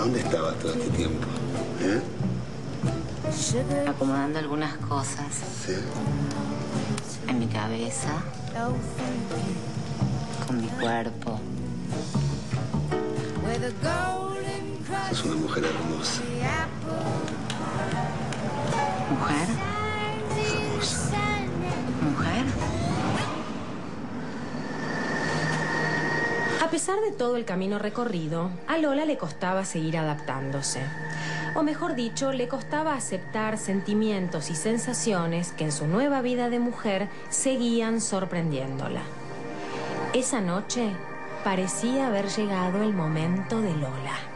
¿Dónde estabas todo este tiempo? Acomodando algunas cosas. ¿Sí? En mi cabeza. Con mi cuerpo. Sos una mujer hermosa. ¿Mujer? Hermosa. ¿Mujer? A pesar de todo el camino recorrido, a Lola le costaba seguir adaptándose. O mejor dicho, le costaba aceptar sentimientos y sensaciones que en su nueva vida de mujer seguían sorprendiéndola. Esa noche parecía haber llegado el momento de Lola.